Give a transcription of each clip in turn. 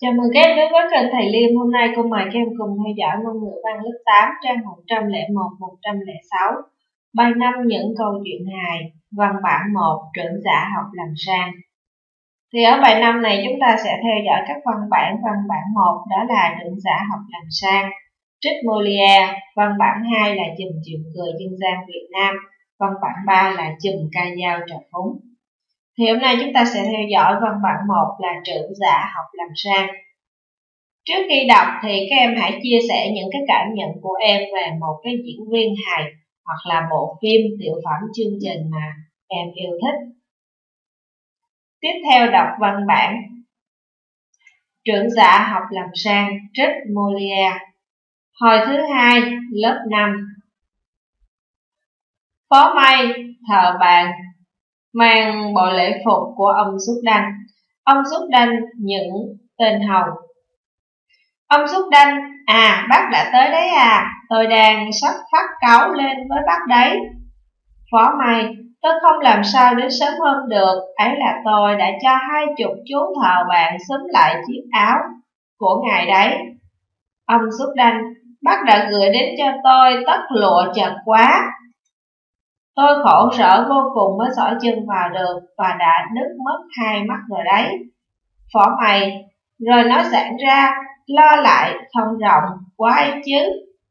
Chào mừng các em đến với kênh Thầy Liêm. Hôm nay cô mời các em cùng theo dõi ngôn ngữ văn lớp 8 trang 101-106. Bài 5 những câu chuyện hài, văn bản 1 trưởng giả học làm sang. Thì ở bài 5 này chúng ta sẽ theo dõi các văn bản 1 đó là trưởng giả học làm sang, trích Molière, văn bản 2 là chùm chuyện cười dân gian Việt Nam, văn bản 3 là chùm ca dao trà phúng. Thì hôm nay chúng ta sẽ theo dõi văn bản 1 là trưởng giả học làm sang. Trước khi đọc thì các em hãy chia sẻ những cái cảm nhận của em về một cái diễn viên hài hoặc là bộ phim, tiểu phẩm, chương trình mà em yêu thích. Tiếp theo đọc văn bản. Trưởng giả học làm sang, trích Molière. Hồi thứ 2, lớp 5. Phó May, thợ bàn, mang bộ lễ phục của ông Xuất Đanh. Ông Xuất Đanh những tên hầu. Ông Xuất Đanh, bác đã tới đấy à, tôi đang sắp phát cáu lên với bác đấy. Phó May, tôi không làm sao đến sớm hơn được, ấy là tôi đã cho 20 chú thợ bàn xúm lại chiếc áo của ngài đấy. Ông Xuất Đanh, bác đã gửi đến cho tôi tất lụa chật quá. Tôi khổ sở vô cùng mới xỏ chân vào được và đã đứt mất 2 mắt rồi đấy. Phó May, rồi nói giãn ra, lo lại không rộng quá ấy chứ.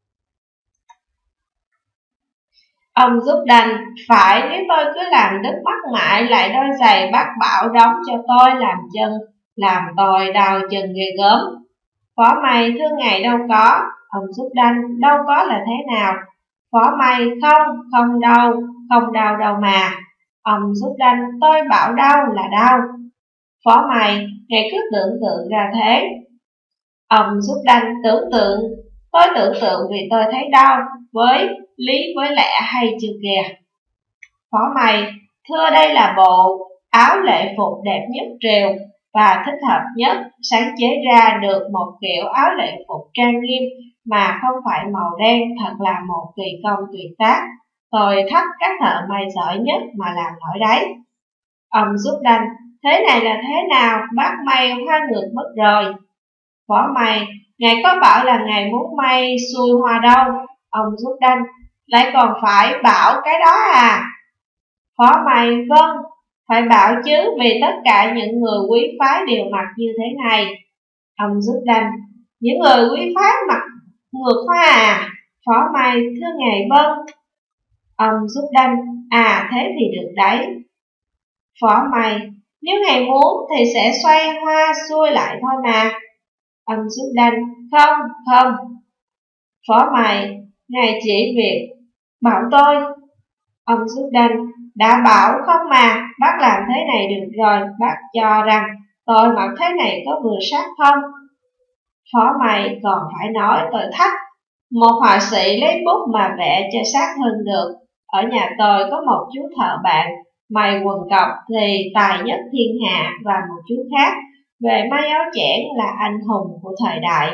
Ông Xuất Đanh, phải, nếu tôi cứ làm đứt mắt mãi lại đôi giày bác bảo đóng cho tôi làm tôi đau chân ghê gớm. Phó May, thưa ngài đâu có. Ông Xuất Đanh, đâu có là thế nào? Phó May, không đau đâu mà. Ông Xuất Đanh, tôi bảo đau là đau. Phó May, ngài cứ tưởng tượng ra thế. Ông Xuất Đanh, tôi tưởng tượng vì tôi thấy đau, với lý với lẽ hay chưa kìa. Phó May, thưa đây là bộ áo lễ phục đẹp nhất triều và thích hợp nhất, sáng chế ra được một kiểu áo lễ phục trang nghiêm mà không phải màu đen, thật là một kỳ công tuyệt tác. Tôi thách các thợ may giỏi nhất mà làm nổi đấy. Ông Xuất Đanh, thế này là thế nào, bác may hoa ngược mất rồi. Phó May, ngài có bảo là ngài muốn may xuôi hoa đâu. Ông Xuất Đanh, lại còn phải bảo cái đó à? Phó May, vâng, phải bảo chứ, vì tất cả những người quý phái đều mặc như thế này. Ông Xuất Đanh, những người quý phái mặc ngược hoa à? Phó May, thưa ngài vâng. Ông Xuất Đanh, thế thì được đấy. Phó May, nếu ngài muốn thì sẽ xoay hoa xuôi lại thôi mà. Ông Xuất Đanh, không. Phó May, ngài chỉ việc bảo tôi. Ông Xuất Đanh, đã bảo không mà, bác làm thế này được rồi, bác cho rằng tôi mặc thế này có vừa sát không? Phó May, còn phải nói tôi thách, một họa sĩ lấy bút mà vẽ cho sát hơn được. Ở nhà tôi có một chú thợ bạn, may quần cộc thì tài nhất thiên hạ, và một chú khác về may áo chẽn là anh hùng của thời đại.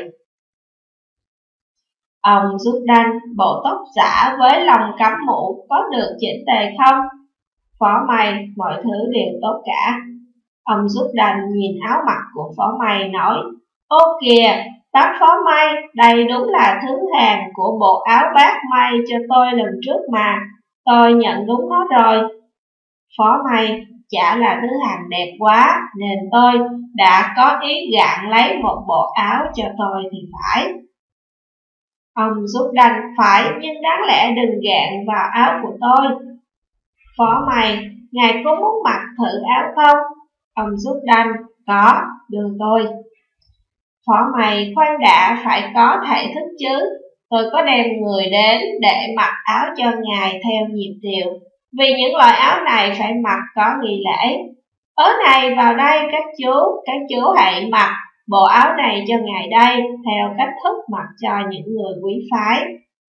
Ông Xuất Đanh, bộ tóc giả với lòng cắm mũ có được chỉnh tề không? Phó May, mọi thứ đều tốt cả. Ông Xuất Đanh nhìn áo mặc của Phó May nói, ô kìa, bác Phó May, đây đúng là thứ hàng của bộ áo bác may cho tôi lần trước mà, tôi nhận đúng nó rồi. Phó May, chả là thứ hàng đẹp quá nên tôi đã có ý gạn lấy một bộ áo cho tôi thì phải. Ông Xuất Đanh, phải, nhưng đáng lẽ đừng gạn vào áo của tôi. Phó May, ngài có muốn mặc thử áo không? Ông Xuất Đanh, có, đưa tôi. Phó May, khoan đã, phải có thể thức chứ. Tôi có đem người đến để mặc áo cho ngài theo nhịp điệu, vì những loại áo này phải mặc có nghi lễ. Này vào đây các chú hãy mặc bộ áo này cho ngài đây, theo cách thức mặc cho những người quý phái.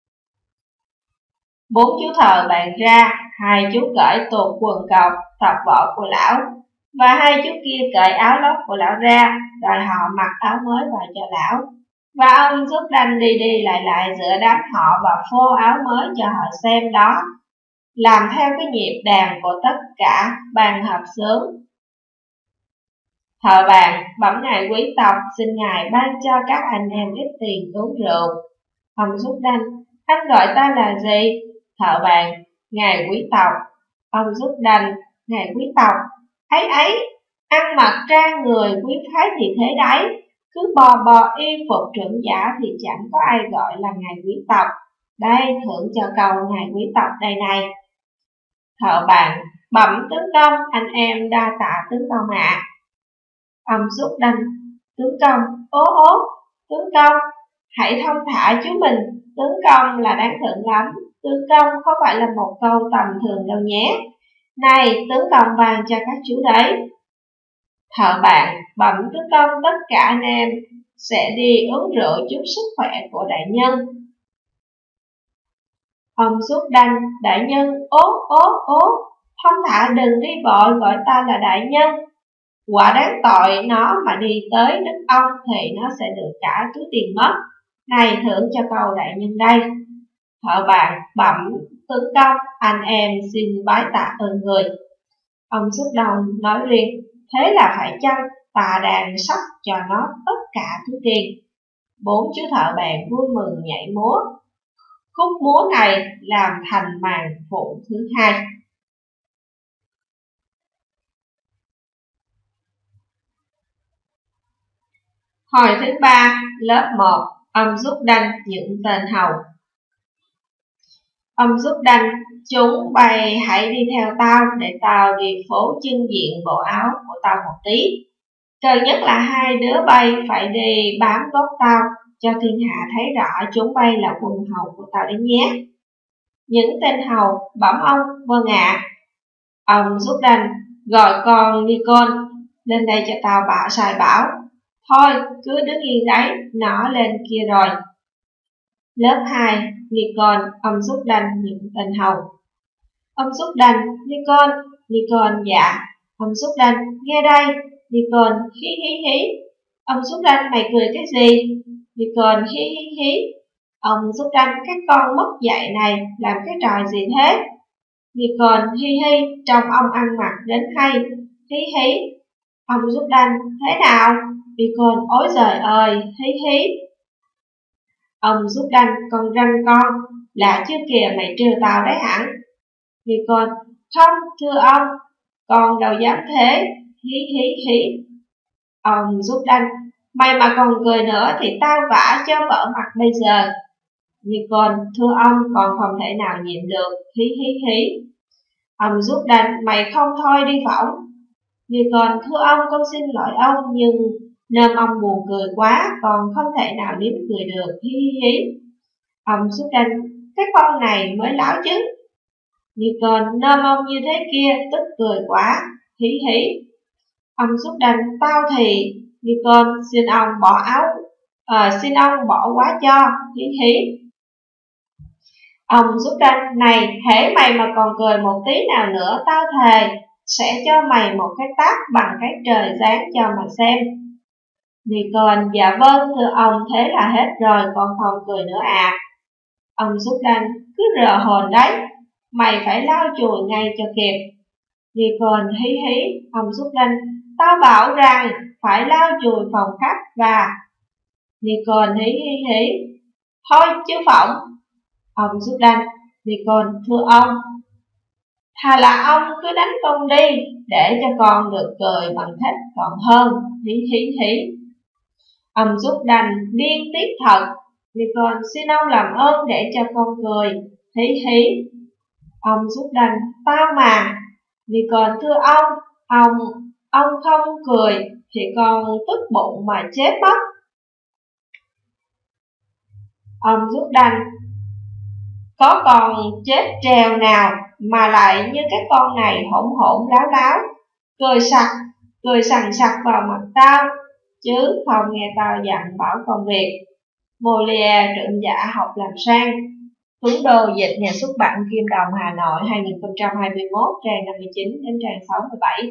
4 chú thợ bàn ra, 2 chú cởi tuột quần cộc, tập võ của lão, và 2 chú kia cởi áo lót của lão ra, rồi họ mặc áo mới vào cho lão. Và ông Xuất Đanh đi lại giữa đám họ và phô áo mới cho họ xem đó, làm theo cái nhịp đàn của tất cả ban hợp xướng. Thợ bàn bẩm ngài quý tộc, xin ngài ban cho các anh em ít tiền uống rượu. Ông Giúp Đanh, anh gọi ta là gì? Thợ bàn, ngài quý tộc. Ông Giúp Đanh, ngài quý tộc. Ấy ấy, ăn mặc ra người quý phái thì thế đấy, cứ bò y phục trưởng giả thì chẳng có ai gọi là ngài quý tộc. Đây, thưởng cho câu ngài quý tộc đây này. Thợ bàn, bẩm tướng công, anh em đa tạ tướng công ạ. Ông Giúp Đanh, tướng công, tướng công, hãy thông thả chú mình, tướng công là đáng thượng lắm, tướng công không phải là một câu tầm thường đâu nhé. Này, tướng công vàng cho các chú đấy. Thợ bạn bẩm tướng công, tất cả anh em sẽ đi uống rượu chúc sức khỏe của đại nhân. Ông Giúp Đanh, đại nhân, thông thả đừng đi vội, gọi ta là đại nhân. Quả đáng tội nó mà đi tới nước ông thì nó sẽ được cả túi tiền mất. Này, thưởng cho câu đại nhân đây. Thợ bạn bẩm tướng công, anh em xin bái tạ ơn người. Ông Giúp Đanh nói riêng, thế là phải chăng ta đang sắp cho nó tất cả túi tiền. Bốn chú thợ bàn vui mừng nhảy múa. Khúc múa này làm thành màn phụ thứ hai. Hồi thứ ba, lớp 1, ông Giúp Đanh những tên hầu. Ông Giúp Đanh, chúng bay hãy đi theo tao để tao đi phố trưng diện bộ áo của tao một tí. Cần nhất là hai đứa bay phải đi bám gót tao, cho thiên hạ thấy rõ chúng bay là quân hầu của tao đấy nhé. Những tên hầu bẩm ông, vâng ạ. Ông Giúp Đanh, gọi con Nikon lên đây cho tao sai bảo. Thôi, cứ đứng yên đấy, nó lên kia rồi. Lớp 2, Nikon, ông Giúp Đanh những tên hầu. Ông Giúp Đanh, Nikon dạ. Ông Giúp Đanh, nghe đây. Nikon, hí. Ông Giúp Đanh, mày cười cái gì? Nikon, hí. Ông Giúp Đanh, cái con mất dạy này làm cái trò gì thế? Nikon, hí, trông ông ăn mặc đến hay. Hí. Ông Giúp Đanh, thế nào? Nikon, ối giời ơi, hí. Ông Giúp Đanh, con ranh con, là chưa kìa mày trêu tao đấy hẳn. Nikon, không, thưa ông, con đâu dám thế, hí. Ông Giúp Đanh, mày mà còn cười nữa thì tao vả cho vỡ mặt bây giờ. Nikon, thưa ông, con không thể nào nhịn được, hí. Ông Giúp Đanh, mày không thôi đi phỏng. Nikon, thưa ông, con xin lỗi ông, nhưng nơm ông buồn cười quá, con không thể nào nín cười được, hí. Ông Giúp Đanh, cái con này mới láo chứ. Nikon, nơm ông như thế kia, tức cười quá, hí. Ông Giúp Đanh, tao thì. Nikon, xin ông bỏ xin ông bỏ quá cho, hí. Ông Giúp Đanh, này, hễ mày mà còn cười một tí nào nữa, tao thề sẽ cho mày một cái tát bằng cái trời giáng cho mà xem. Nikon, dạ vâng, thưa ông, thế là hết rồi, con không cười nữa à. Ông Giúp Đanh, cứ rờ hồn đấy, mày phải lau chùi ngay cho kịp. Nikon, hí. Ông Giúp Đanh, tao bảo rằng phải lau chùi phòng khách và. Nikon, hí. Thôi chứ phỏng. Ông Giúp Đanh, Nikon, thưa ông, thà là ông cứ đánh con đi, để cho con được cười bằng thích còn hơn, hí. Ông Giúp Đanh, điên tiết thật. Nikon, xin ông làm ơn để cho con cười, hí. Ông Giúp Đanh, tao mà. Nikon, thưa ông không cười thì con tức bụng mà chết mất. Ông Giúp Đanh, có con chết trèo nào mà lại như cái con này hỗn láo, cười sằng sặc vào mặt tao, chứ không nghe tao dặn bảo con việc. Molière, trưởng giả học làm sang. Tuấn Đô, dịch nhà xuất bản Kim Đồng, Hà Nội, 2021, trang 59 đến trang 67.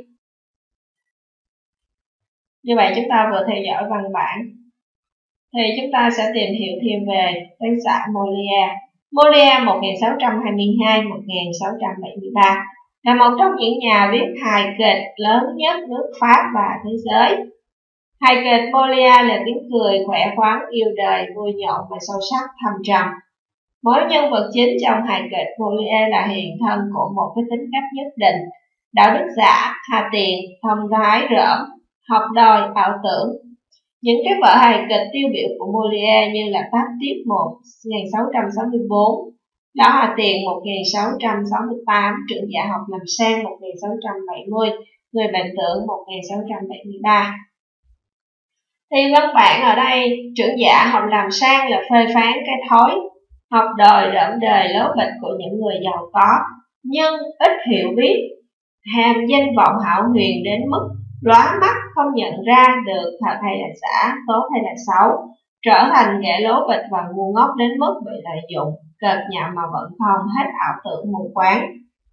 Như vậy chúng ta vừa theo dõi văn bản. Thì chúng ta sẽ tìm hiểu thêm về tác giả Molière. Molière 1622-1673 là một trong những nhà viết hài kịch lớn nhất nước Pháp và thế giới. Hài kịch Molière là tiếng cười khỏe khoắn, yêu đời, vui nhộn và sâu sắc thâm trầm. Mỗi nhân vật chính trong hài kịch Molière là hiện thân của một cái tính cách nhất định: đạo đức giả, hà tiện, thông thái, rỡm, học đòi, ảo tưởng. Những cái vở hài kịch tiêu biểu của Molière như là Pháp Tiết 1664, Lão Hà Tiện 1668, Trưởng giả học làm sang 1670, Người bệnh tưởng 1673. Thì văn bản ở đây, trưởng giả học làm sang là phê phán cái thói học đòi rỡm đời lố bịch của những người giàu có, nhưng ít hiểu biết, ham danh vọng hão huyền đến mức lóa mắt không nhận ra được thật hay là giả, tốt hay là xấu, trở thành kẻ lố bịch và ngu ngốc đến mức bị lợi dụng, cợt nhạo mà vẫn không hết ảo tưởng mù quáng.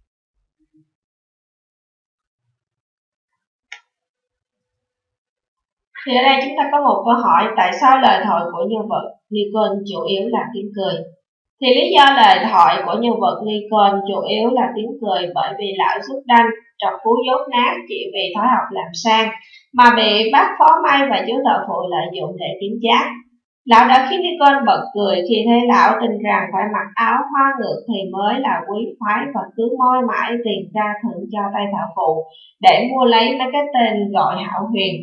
Thì ở đây chúng ta có một câu hỏi: tại sao lời thoại của nhân vật Lincoln chủ yếu là tiếng cười? Thì lý do lời thoại của nhân vật Lincoln chủ yếu là tiếng cười bởi vì lão Giúp Đanh trọc phú dốt nát chỉ vì thói học làm sang mà bị bác phó may và chú thợ phụ lợi dụng để kiếm chác. Lão đã khiến Lincoln bật cười khi thấy lão tin rằng phải mặc áo hoa ngược thì mới là quý phái, và cứ moi mãi tiền ra thưởng cho tay thợ phụ để mua lấy mấy cái tên gọi hão huyền.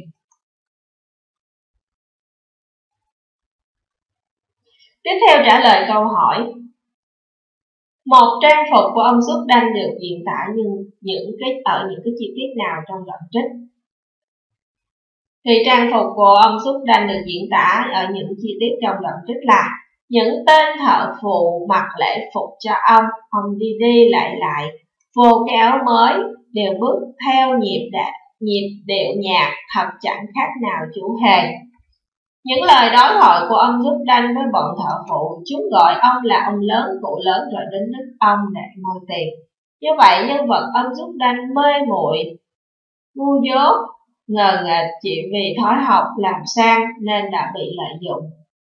Tiếp theo trả lời câu hỏi: một trang phục của ông Giúp Đanh được diễn tả ở những cái chi tiết nào trong đoạn trích? Thì trang phục của ông Giúp Đanh được diễn tả ở những chi tiết trong đoạn trích là những tên thợ phụ mặc lễ phục cho ông đi đi lại vô cái áo mới, đều bước theo nhịp điệu nhạc thật chẳng khác nào chú hề. Những lời đối thoại của ông Giúp Đanh với bọn thợ phụ, chúng gọi ông là ông lớn, cụ lớn rồi đến đích ông để moi tiền. Như vậy nhân vật ông Giúp Đanh mê muội, ngu dốt, ngờ nghệch chỉ vì thói học làm sang nên đã bị lợi dụng.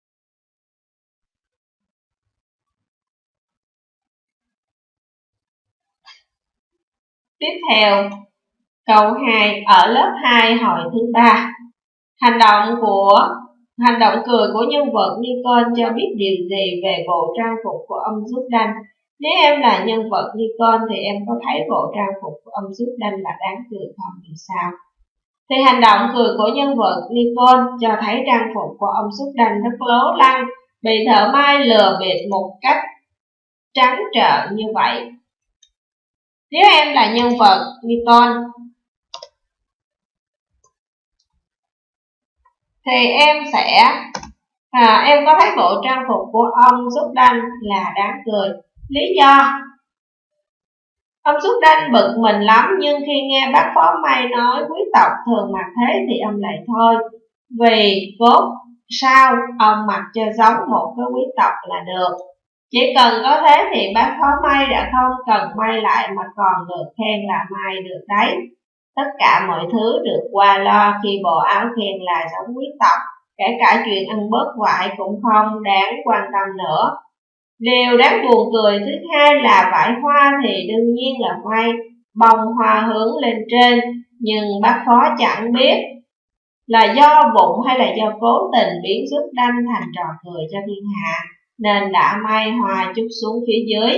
Tiếp theo, câu 2 ở lớp 2 hồi thứ 3. Hành động cười của nhân vật Lincoln cho biết điều gì về bộ trang phục của ông Giúp Đanh? Nếu em là nhân vật Lincoln thì em có thấy bộ trang phục của ông Giúp Đanh là đáng cười không? Vì sao? Thì hành động cười của nhân vật Lincoln cho thấy trang phục của ông Giúp Đanh rất lố lăng, bị thợ may lừa bịp một cách trắng trợn như vậy. Nếu em là nhân vật Lincoln thì em có thấy bộ trang phục của ông Giúp Đanh là đáng cười. Lý do: ông Giúp Đanh bực mình lắm, nhưng khi nghe bác phó may nói quý tộc thường mặc thế thì ông lại thôi, vì cốt sao ông mặc cho giống một cái quý tộc là được. Chỉ cần có thế thì bác phó may đã không cần may lại mà còn được khen là may được đấy. Tất cả mọi thứ được qua lo khi bộ áo khen là giống quý tộc, kể cả chuyện ăn bớt vải cũng không đáng quan tâm nữa. Điều đáng buồn cười thứ hai là vải hoa thì đương nhiên là may bông hoa hướng lên trên, nhưng bác phó chẳng biết là do vụng hay là do cố tình biến Giúp Đanh thành trò cười cho thiên hạ, nên đã may hoa chút xuống phía dưới.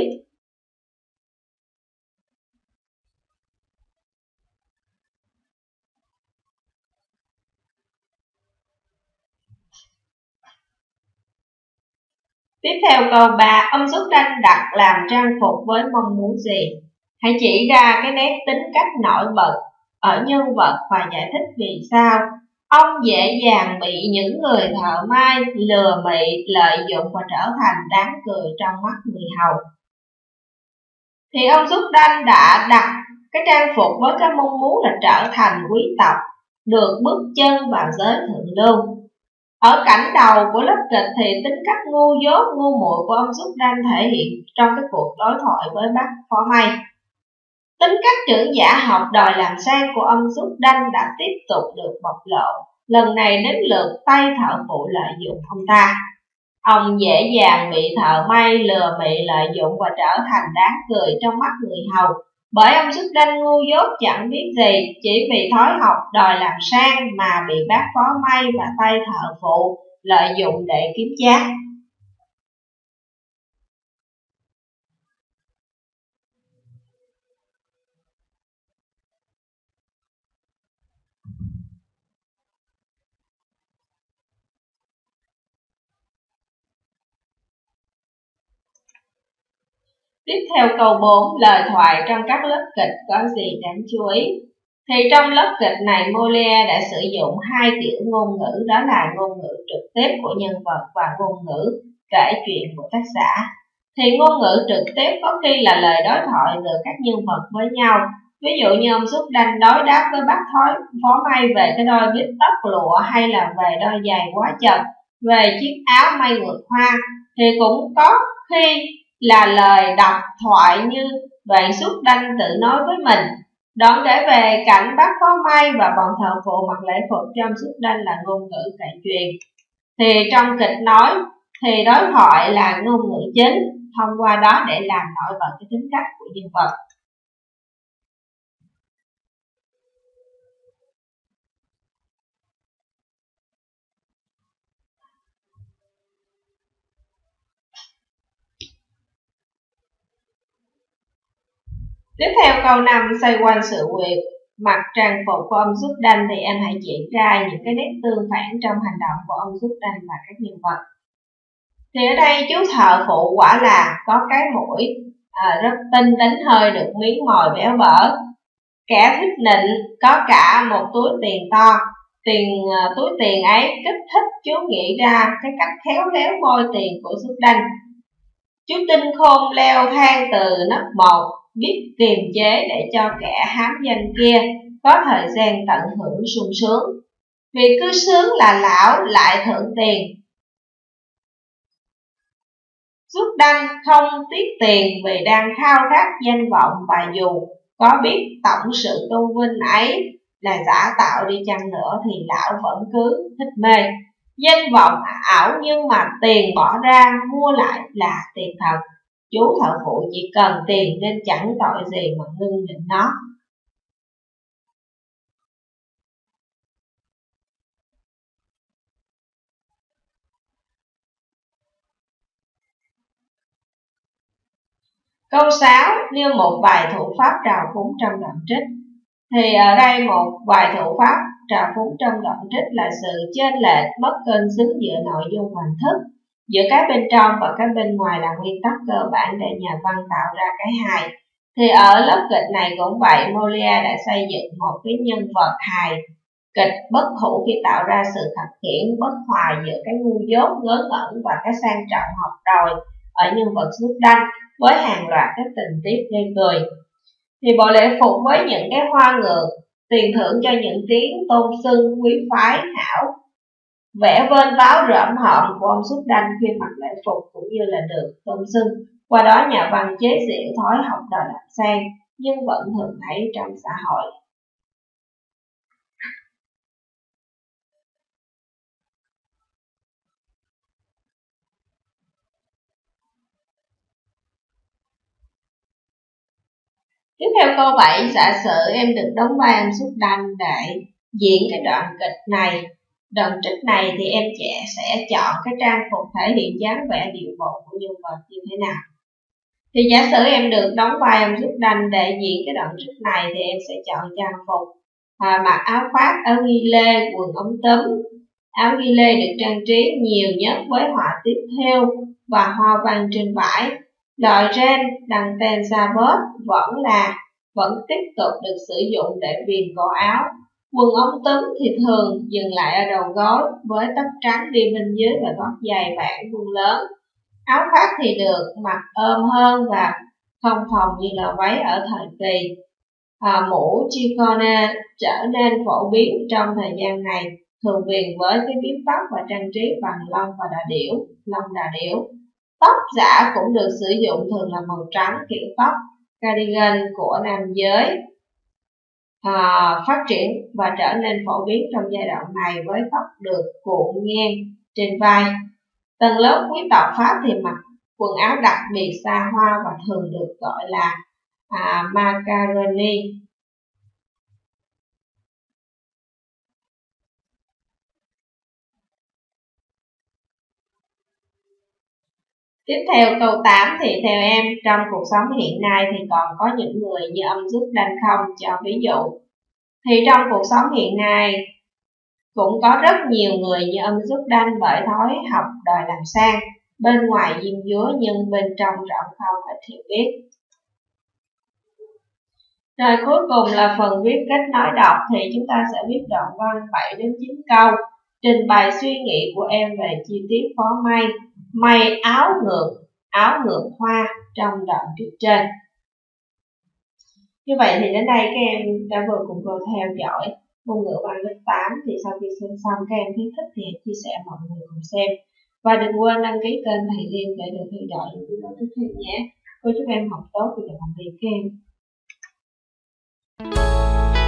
Tiếp theo câu 3, ông Giúp Đanh đặt làm trang phục với mong muốn gì? Hãy chỉ ra cái nét tính cách nổi bật ở nhân vật và giải thích vì sao ông dễ dàng bị những người thợ may lừa bịp, lợi dụng và trở thành đáng cười trong mắt người hầu. Thì ông Giúp Đanh đã đặt cái trang phục với cái mong muốn là trở thành quý tộc, được bước chân vào giới thượng lưu. Ở cảnh đầu của lớp kịch thì tính cách ngu dốt, ngu muội của ông Giúp Đanh thể hiện trong cái cuộc đối thoại với bác phó may. Tính cách trưởng giả học đòi làm sang của ông Giúp Đanh đã tiếp tục được bộc lộ, lần này đến lượt tay thợ phụ lợi dụng ông ta. Ông dễ dàng bị thợ may lừa bị lợi dụng và trở thành đáng cười trong mắt người hầu, Bởi ông Xuất Đanh ngu dốt chẳng biết gì, chỉ vì thói học đòi làm sang mà bị bác phó may và tay thợ phụ lợi dụng để kiếm chác. Tiếp theo câu 4, lời thoại trong các lớp kịch có gì đáng chú ý? Thì trong lớp kịch này Molière đã sử dụng hai kiểu ngôn ngữ, đó là ngôn ngữ trực tiếp của nhân vật và ngôn ngữ kể chuyện của tác giả. Thì ngôn ngữ trực tiếp có khi là lời đối thoại giữa các nhân vật với nhau. Ví dụ như ông Xuất Đanh đối đáp với bác phó may về cái đôi bít tất lụa, hay là về đôi giày quá chật, về chiếc áo may ngược hoa. Thì cũng có khi là lời đọc thoại như đoạn Xuất Đanh tự nói với mình. Đoạn kể về cảnh bác phó may và bọn thợ phụ mặc lễ phục trong Xuất Đanh là ngôn ngữ kể chuyện. Thì trong kịch nói thì đối thoại là ngôn ngữ chính, thông qua đó để làm nổi bật cái tính cách của nhân vật. Tiếp theo câu 5, xoay quanh sự việc mặc trang phục của ông Xuất Đanh thì em hãy chỉ ra những cái nét tương phản trong hành động của ông Xuất Đanh và các nhân vật. Thì ở đây chú thợ phụ quả là có cái mũi rất tinh, đánh hơi được miếng mồi béo bở. Kẻ thích nịnh có cả một túi tiền to. Túi tiền ấy kích thích chú nghĩ ra cái cách khéo léo moi tiền của Xuất Đanh. Chú tinh khôn leo thang từ nấc một, biết kiềm chế để cho kẻ hám danh kia có thời gian tận hưởng sung sướng. Vì cứ sướng là lão lại thưởng tiền. Xuất Đanh không tiếc tiền vì đang khao khát danh vọng, và dù có biết tổng sự tôn vinh ấy là giả tạo đi chăng nữa thì lão vẫn cứ thích mê. Danh vọng ảo nhưng mà tiền bỏ ra mua lại là tiền thật. Chú thợ phụ chỉ cần tiền nên chẳng tội gì mà ngưng định nó. Câu 6, nêu một vài thủ pháp trào phúng trong đoạn trích. Thì ở đây một vài thủ pháp trào phúng trong đoạn trích là sự chênh lệch mất cân xứng giữa nội dung và hình thức, giữa cái bên trong và cái bên ngoài là nguyên tắc cơ bản để nhà văn tạo ra cái hài. Thì ở lớp kịch này cũng vậy, Molière đã xây dựng một cái nhân vật hài kịch bất hủ khi tạo ra sự khập khiễng bất hòa giữa cái ngu dốt ngớ ngẩn và cái sang trọng học đòi ở nhân vật Xuất Đanh, với hàng loạt các tình tiết gây cười. Thì bộ lễ phục với những cái hoa ngược, tiền thưởng cho những tiếng tôn xưng quý phái hảo, vẻ vênh váo rợm hợm của ông Xuất Đanh khi mặc lễ phục cũng như là được tôn xưng. Qua đó nhà văn chế giễu thói học đòi làm sang nhưng vẫn thường thấy trong xã hội. Tiếp theo câu 7, giả sử em được đóng vai ông Xuất Đanh để diễn cái đoạn kịch này, đoạn trích này, thì em sẽ chọn cái trang phục thể hiện dáng vẻ điệu bộ của nhân vật như thế nào? Thì giả sử em được đóng vai ông Xuất Đanh để diễn cái đoạn trích này thì em sẽ chọn trang phục mặc áo khoác, áo ghi lê, quần ống túm. Áo ghi lê được trang trí nhiều nhất với họa tiết thêu và hoa văn trên vải. Loại ren đằng tên sabot vẫn tiếp tục được sử dụng để viền cổ áo. Quần ống túm thì thường dừng lại ở đầu gối với tóc trắng đi bên dưới và gót giày bản vuông lớn. Áo khoác thì được mặc ôm hơn và không phồng như là váy ở thời kỳ. Mũ chiffon trở nên phổ biến trong thời gian này, thường viền với cái biếm tóc và trang trí bằng lông đà điểu. Tóc giả cũng được sử dụng thường là màu trắng, kiểu tóc cardigan của nam giới phát triển và trở nên phổ biến trong giai đoạn này, với tóc được cuộn ngang trên vai. Tầng lớp quý tộc Pháp thì mặc quần áo đặc biệt xa hoa và thường được gọi là macaroni. Tiếp theo câu 8 thì theo em, trong cuộc sống hiện nay thì còn có những người như âm giúp đanh không? Cho ví dụ. Thì trong cuộc sống hiện nay cũng có rất nhiều người như âm giúp đanh bởi thói học đòi làm sang, bên ngoài diêm dúa nhưng bên trong rộng không, ít hiểu biết. Rồi cuối cùng là phần viết kết nối đọc, thì chúng ta sẽ viết đoạn văn 7 đến 9 câu, trình bày suy nghĩ của em về chi tiết phó may, may áo ngược hoa trong đoạn trước trên. Như vậy thì đến đây các em đã vừa cùng cô theo dõi ngôn ngữ văn lớp 8. Thì sau khi xem xong các em thấy thích thì chia sẻ mọi người cùng xem. Và đừng quên đăng ký kênh Thầy Liêm để được theo dõi những video tiếp theo nhé. Cô chúc em học tốt và tạm biệt các em.